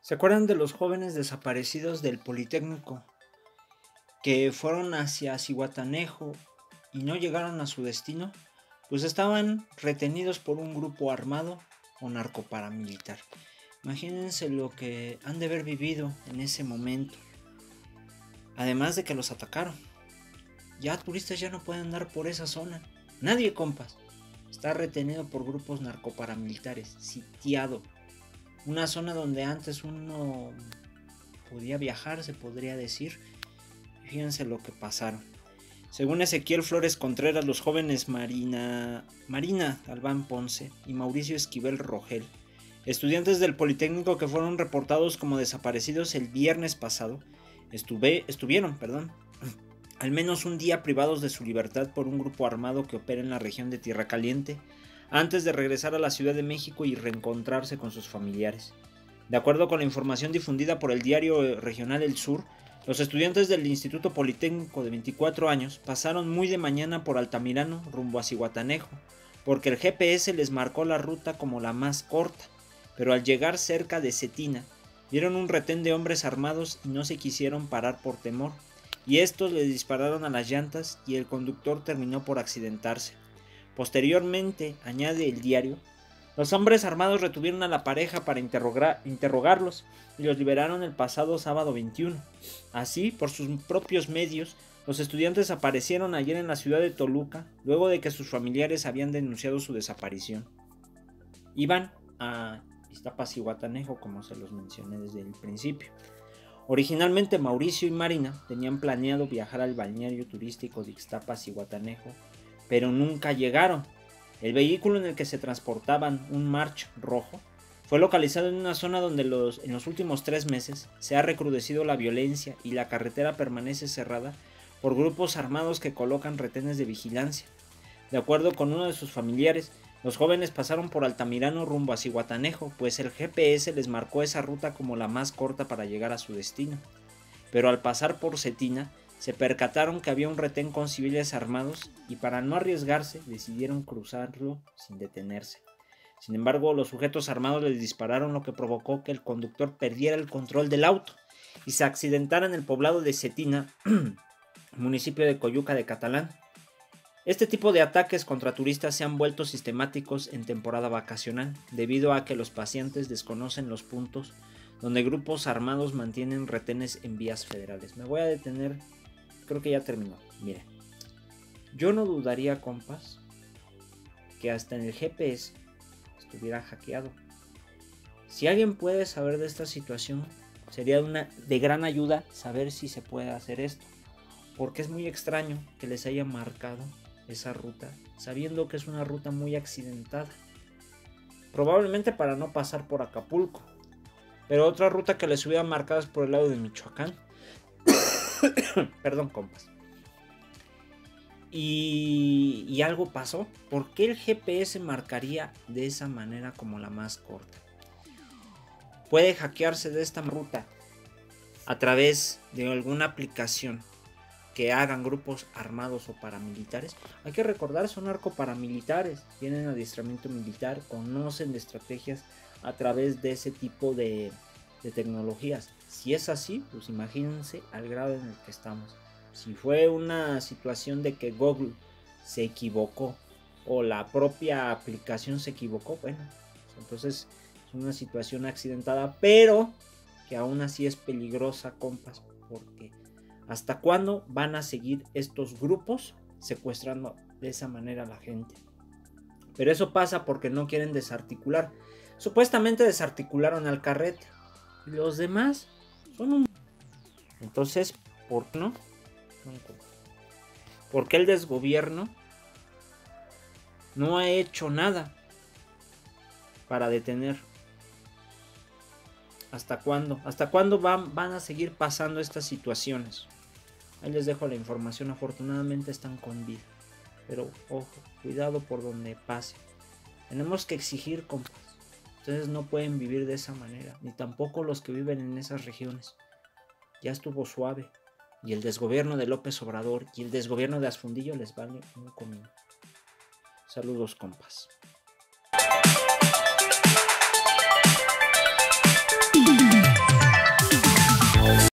¿Se acuerdan de los jóvenes desaparecidos del Politécnico que fueron hacia Zihuatanejo y no llegaron a su destino? Pues estaban retenidos por un grupo armado o narcoparamilitar. Imagínense lo que han de haber vivido en ese momento. Además de que los atacaron. Ya turistas ya no pueden andar por esa zona. Nadie, compas. Está retenido por grupos narcoparamilitares, sitiado. Una zona donde antes uno podía viajar, se podría decir. Fíjense lo que pasaron. Según Ezequiel Flores Contreras, los jóvenes Marina Albán Ponce y Mauricio Esquivel Rogel, estudiantes del Politécnico que fueron reportados como desaparecidos el viernes pasado, estuvieron al menos un día privados de su libertad por un grupo armado que opera en la región de Tierra Caliente, antes de regresar a la Ciudad de México y reencontrarse con sus familiares. De acuerdo con la información difundida por el diario regional El Sur, los estudiantes del Instituto Politécnico de 24 años pasaron muy de mañana por Altamirano rumbo a Zihuatanejo, porque el GPS les marcó la ruta como la más corta, pero al llegar cerca de Cetina, vieron un retén de hombres armados y no se quisieron parar por temor, y estos les dispararon a las llantas y el conductor terminó por accidentarse. Posteriormente, añade el diario, los hombres armados retuvieron a la pareja para interrogarlos y los liberaron el pasado sábado 21. Así, por sus propios medios, los estudiantes aparecieron ayer en la ciudad de Toluca, luego de que sus familiares habían denunciado su desaparición. Iban a Iztapas-Zihuatanejo, como se los mencioné desde el principio. Originalmente Mauricio y Marina tenían planeado viajar al balneario turístico de Iztapas-Zihuatanejo, pero nunca llegaron. El vehículo en el que se transportaban, un March rojo, fue localizado en una zona donde en los últimos 3 meses se ha recrudecido la violencia y la carretera permanece cerrada por grupos armados que colocan retenes de vigilancia. De acuerdo con uno de sus familiares, los jóvenes pasaron por Altamirano rumbo a Zihuatanejo, pues el GPS les marcó esa ruta como la más corta para llegar a su destino. Pero al pasar por Cetina, se percataron que había un retén con civiles armados y para no arriesgarse decidieron cruzarlo sin detenerse. Sin embargo, los sujetos armados les dispararon, lo que provocó que el conductor perdiera el control del auto y se accidentara en el poblado de Cetina, municipio de Coyuca de Catalán. Este tipo de ataques contra turistas se han vuelto sistemáticos en temporada vacacional, debido a que los pacientes desconocen los puntos donde grupos armados mantienen retenes en vías federales. Me voy a detener, creo que ya terminó. Miren, yo no dudaría, compas, que hasta en el GPS estuviera hackeado. Si alguien puede saber de esta situación, sería de gran ayuda saber si se puede hacer esto, porque es muy extraño que les haya marcado esa ruta, sabiendo que es una ruta muy accidentada, probablemente para no pasar por Acapulco, pero otra ruta que les hubiera marcado es por el lado de Michoacán. Perdón, compas. Y algo pasó. ¿Por qué el GPS marcaría de esa manera como la más corta? Puede hackearse de esta ruta a través de alguna aplicación que hagan grupos armados o paramilitares. Hay que recordar, son narcoparamilitares, tienen adiestramiento militar, conocen de estrategias a través de ese tipo de tecnologías. Si es así, pues imagínense al grado en el que estamos. Si fue una situación de que Google se equivocó o la propia aplicación se equivocó, bueno, entonces es una situación accidentada, pero que aún así es peligrosa, compas, porque ¿hasta cuándo van a seguir estos grupos secuestrando de esa manera a la gente? Pero eso pasa porque no quieren desarticular. Supuestamente desarticularon al Carrete. Y los demás son un... Entonces, ¿por qué no? ¿Por qué el desgobierno no ha hecho nada para detener? ¿Hasta cuándo? ¿Hasta cuándo van a seguir pasando estas situaciones? Ahí les dejo la información. Afortunadamente están con vida. Pero ojo, cuidado por donde pase. Tenemos que exigir, compas. Ustedes no pueden vivir de esa manera. Ni tampoco los que viven en esas regiones. Ya estuvo suave. Y el desgobierno de López Obrador y el desgobierno de Azfundillo les vale un comino. Saludos, compas.